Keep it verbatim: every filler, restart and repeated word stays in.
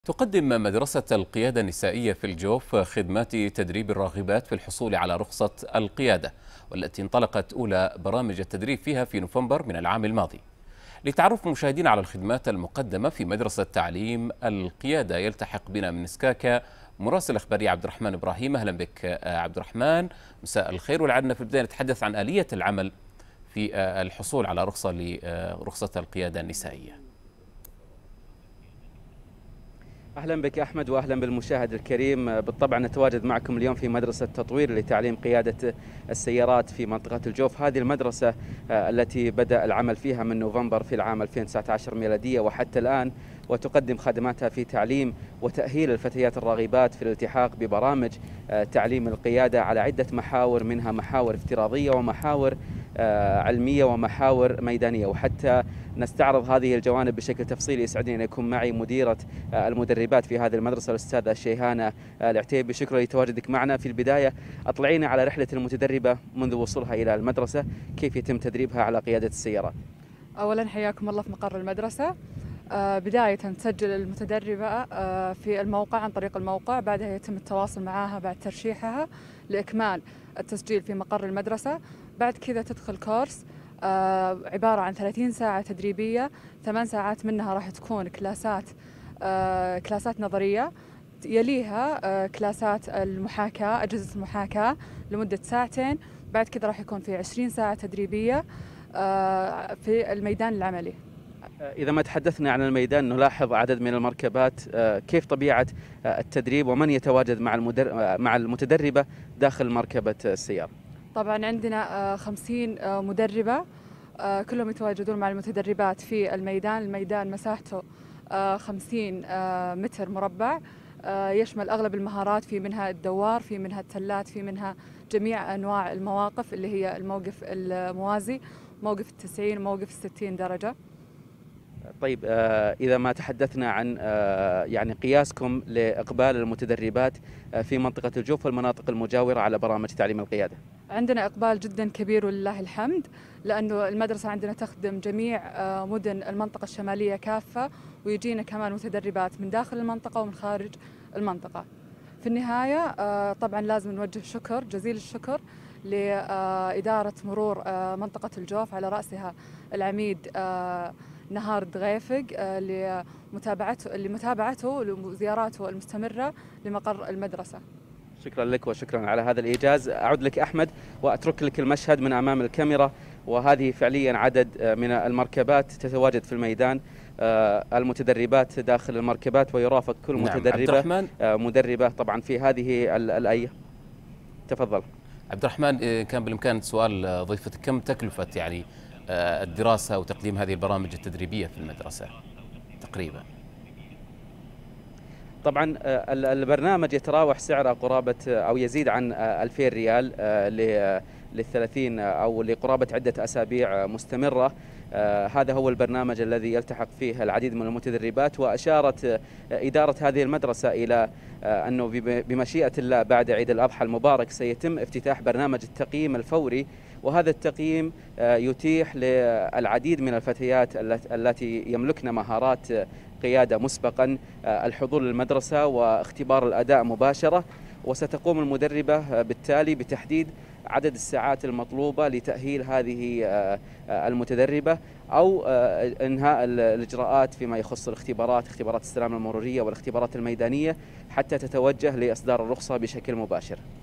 تقدم مدرسة القيادة النسائية في الجوف خدمات تدريب الراغبات في الحصول على رخصة القيادة، والتي انطلقت أولى برامج التدريب فيها في نوفمبر من العام الماضي. لتعرف مشاهدين على الخدمات المقدمة في مدرسة تعليم القيادة، يلتحق بنا من سكاكا مراسل إخباري عبد الرحمن إبراهيم. أهلا بك عبد الرحمن، مساء الخير. ولعلنا في البداية نتحدث عن آلية العمل في الحصول على رخصة لرخصة القيادة النسائية. أهلا بك أحمد وأهلا بالمشاهد الكريم. بالطبع نتواجد معكم اليوم في مدرسة تطوير لتعليم قيادة السيارات في منطقة الجوف. هذه المدرسة التي بدأ العمل فيها من نوفمبر في العام ألفين وتسعة عشر ميلادية وحتى الآن، وتقدم خدماتها في تعليم وتأهيل الفتيات الراغبات في الالتحاق ببرامج تعليم القيادة على عدة محاور، منها محاور افتراضية ومحاور علمية ومحاور ميدانية. وحتى نستعرض هذه الجوانب بشكل تفصيلي يسعدني أن يكون معي مديرة المدربات في هذه المدرسة الأستاذة شيهانة العتيبي. شكرا لتواجدك معنا. في البداية أطلعينا على رحلة المتدربة منذ وصولها إلى المدرسة، كيف يتم تدريبها على قيادة السيارات؟ أولا حياكم الله في مقر المدرسة. آه بداية تسجل المتدربة آه في الموقع عن طريق الموقع، بعدها يتم التواصل معها بعد ترشيحها لإكمال التسجيل في مقر المدرسة. بعد كذا تدخل كورس آه عبارة عن ثلاثين ساعة تدريبية، ثمان ساعات منها راح تكون كلاسات آه كلاسات نظرية، يليها آه كلاسات المحاكاة، أجهزة المحاكاة لمدة ساعتين. بعد كذا راح يكون في عشرين ساعة تدريبية آه في الميدان العملي. إذا ما تحدثنا عن الميدان، نلاحظ عدد من المركبات. كيف طبيعة التدريب ومن يتواجد مع المدر... مع المتدربة داخل مركبة السيارة؟ طبعا عندنا خمسين مدربة كلهم يتواجدون مع المتدربات في الميدان. الميدان مساحته خمسين متر مربع، يشمل أغلب المهارات، في منها الدوار، في منها التلات، في منها جميع أنواع المواقف اللي هي الموقف الموازي، موقف التسعين وموقف الستين درجة. طيب، إذا ما تحدثنا عن يعني قياسكم لإقبال المتدربات في منطقة الجوف والمناطق المجاورة على برامج تعليم القيادة؟ عندنا إقبال جدا كبير ولله الحمد، لأنه المدرسة عندنا تخدم جميع مدن المنطقة الشمالية كافة، ويجينا كمان متدربات من داخل المنطقة ومن خارج المنطقة. في النهاية طبعا لازم نوجه شكر جزيل الشكر لإدارة مرور منطقة الجوف، على رأسها العميد نهار الدغيفق، لمتابعته لمتابعته وزياراته المستمرة لمقر المدرسة. شكرا لك وشكرا على هذا الإيجاز. أعود لك أحمد وأترك لك المشهد من أمام الكاميرا، وهذه فعليا عدد من المركبات تتواجد في الميدان، المتدربات داخل المركبات، ويرافق كل نعم. متدربة مدربة طبعا في هذه الآية. تفضل عبد الرحمن. كان بالإمكان سؤال ضيفتك، كم تكلفة يعني الدراسة وتقديم هذه البرامج التدريبية في المدرسة تقريبا؟ طبعا البرنامج يتراوح سعره قرابة أو يزيد عن ألفين ريال للثلاثين أو لقرابة عدة أسابيع مستمرة. هذا هو البرنامج الذي يلتحق فيه العديد من المتدربات. وأشارت إدارة هذه المدرسة إلى أنه بمشيئة الله بعد عيد الأضحى المبارك سيتم افتتاح برنامج التقييم الفوري، وهذا التقييم يتيح للعديد من الفتيات التي يملكن مهارات قيادة مسبقا الحضور للمدرسة واختبار الأداء مباشرة. وستقوم المدربة بالتالي بتحديد عدد الساعات المطلوبة لتأهيل هذه المتدربة أو إنهاء الإجراءات فيما يخص الاختبارات، اختبارات السلامة المرورية والاختبارات الميدانية، حتى تتوجه لإصدار الرخصة بشكل مباشر.